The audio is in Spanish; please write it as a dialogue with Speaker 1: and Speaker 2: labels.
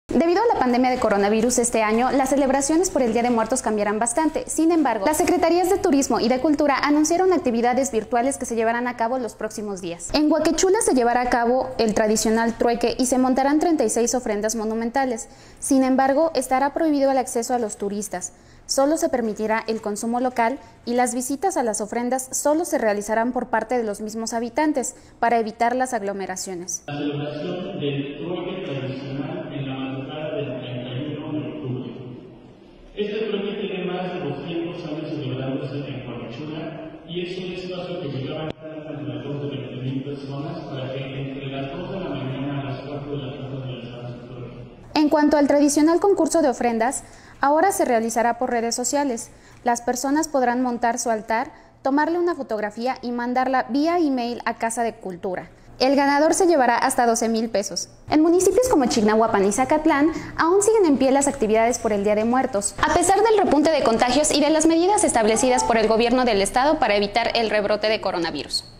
Speaker 1: Debido a la pandemia de coronavirus este año, las celebraciones por el Día de Muertos cambiarán bastante. Sin embargo, las Secretarías de Turismo y de Cultura anunciaron actividades virtuales que se llevarán a cabo los próximos días. En Huaquechula se llevará a cabo el tradicional trueque y se montarán 36 ofrendas monumentales. Sin embargo, estará prohibido el acceso a los turistas. Solo se permitirá el consumo local y las visitas a las ofrendas solo se realizarán por parte de los mismos habitantes para evitar las aglomeraciones.
Speaker 2: La celebración del trueque tradicional en la madrugada del 31 de octubre. Este trueque tiene más de 200 años celebrándose en Huaquechula y es un espacio que llegaba a estar alrededor de 20,000 personas para que entre las 2 de la mañana a las 4 de la tarde realizaran su trueque.
Speaker 1: En cuanto al tradicional concurso de ofrendas, ahora se realizará por redes sociales. Las personas podrán montar su altar, tomarle una fotografía y mandarla vía email a Casa de Cultura. El ganador se llevará hasta 12,000 pesos. En municipios como Chignahuapan y Zacatlán, aún siguen en pie las actividades por el Día de Muertos, a pesar del repunte de contagios y de las medidas establecidas por el gobierno del estado para evitar el rebrote de coronavirus.